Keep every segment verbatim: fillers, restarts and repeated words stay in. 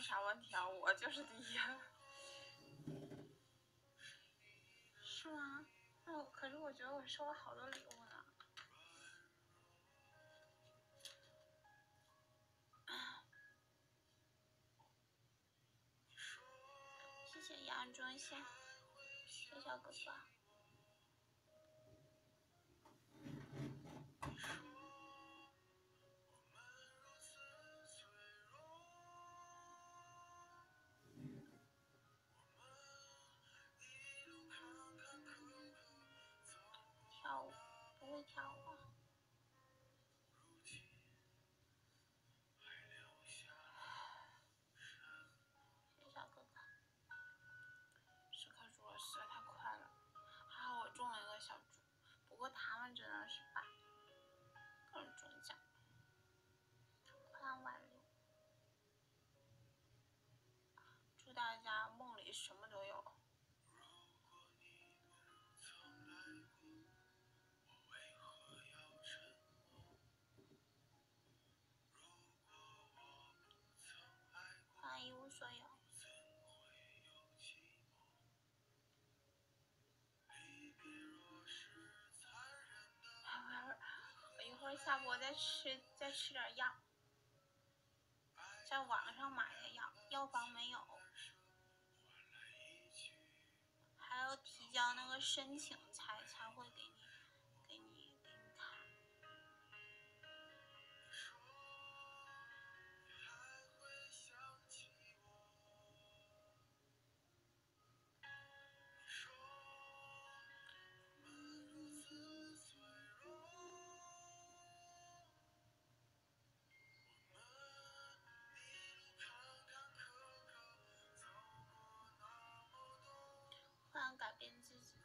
啥问题啊？我就是第一。是吗？那我可是我觉得我收了好多礼物呢。谢谢杨忠宪，谢谢小哥哥。跳舞不会跳舞。谢谢小哥哥。十颗猪肉实在太快了，还好我中了一个小猪，不过他们真的是把各种中奖，快两万六。祝大家梦里什么都有。欢迎一无所有。我一会儿下播再吃再吃点药，在网上买的药，药房没有，还要提交那个申请才才会给你给你给你看。欢迎改变自己。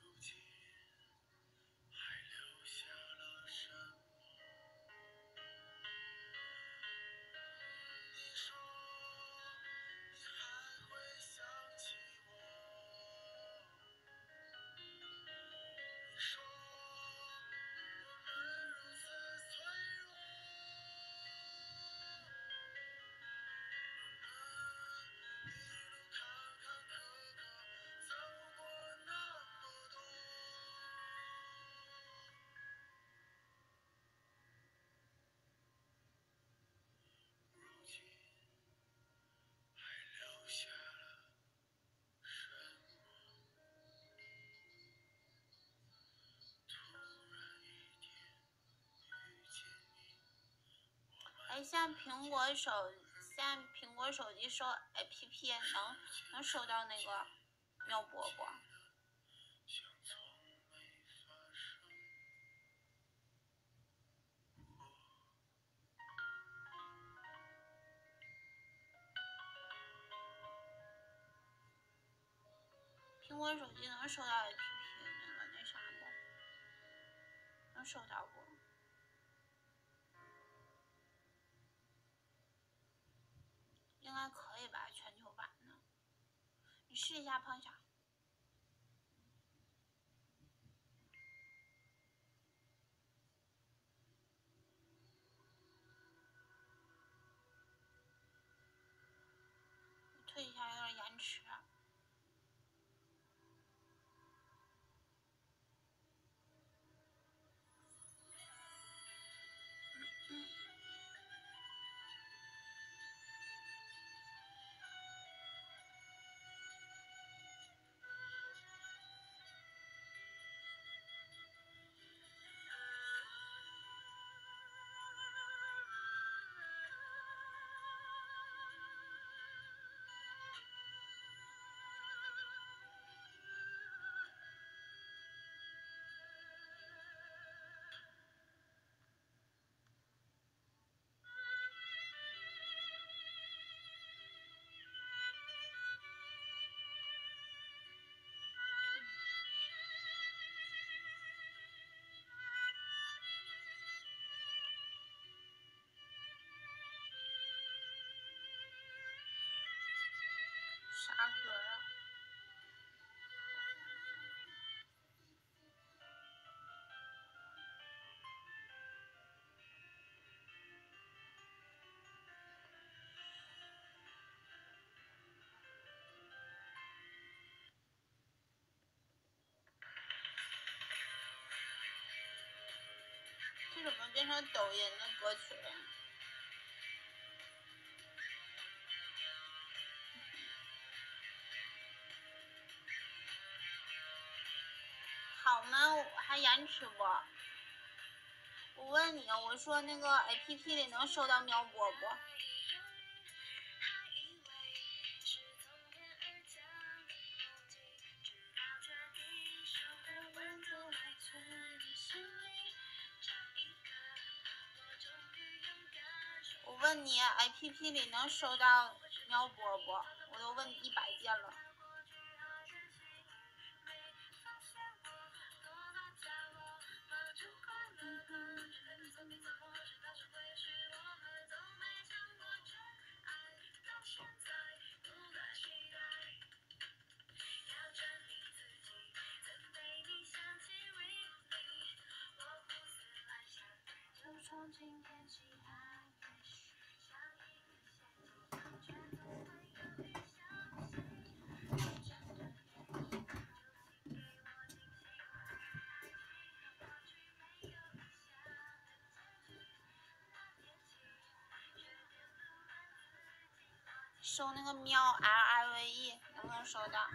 哎，现在苹果手，现在苹果手机收 A P P 能能收到那个妙波不？苹果手机能收到 A P P 那个那啥不？能收到不？应该可以吧，全球版的。你试一下碰一下。我推一下有点延迟。啥歌呀？ 什么变成抖音的歌曲了？好吗？我还延迟不？我问你，我说那个 A P P 里能收到秒播不？我问你 A P P 里能收到秒播不？我都问你一百遍了。收那个喵 L I V E 能不能收到？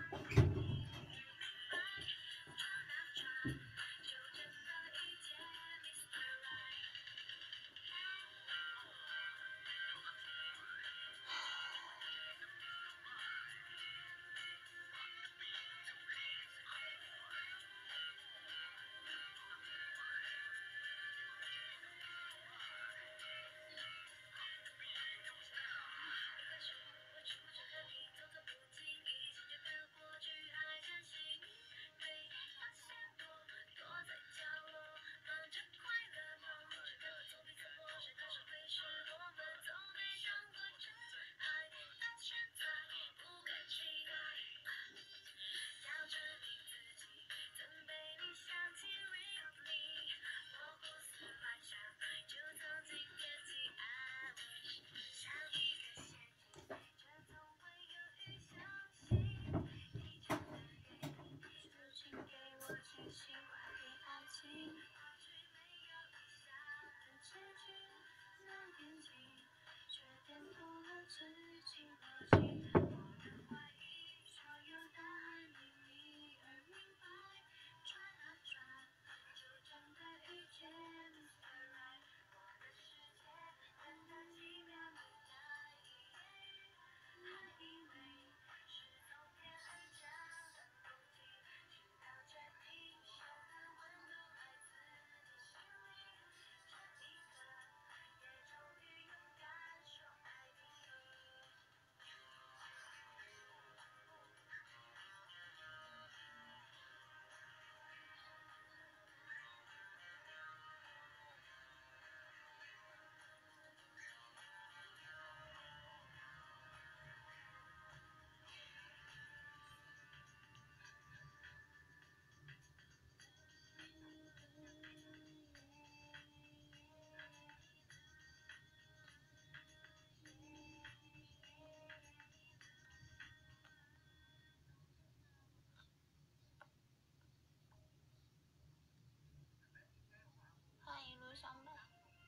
欢迎陆小美。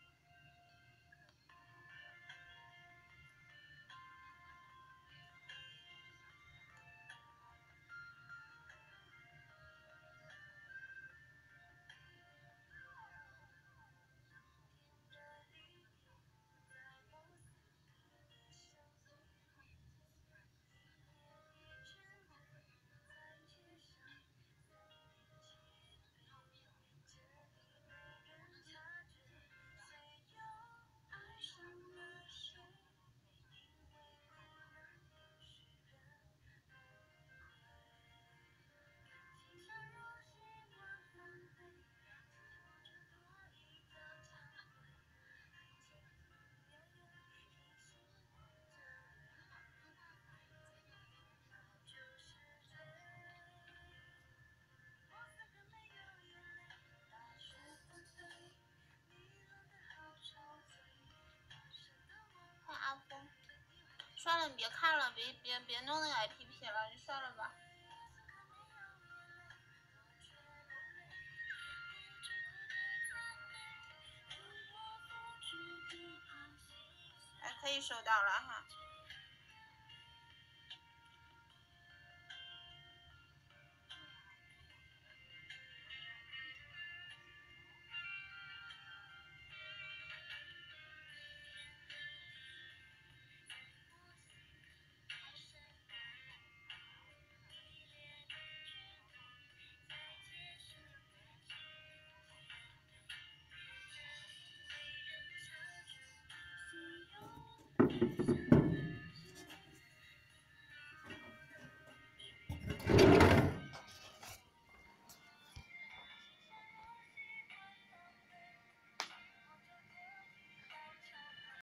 阿峰，算了，你别看了，别别别弄那个 A P P 了，你算了吧。 可以收到了哈。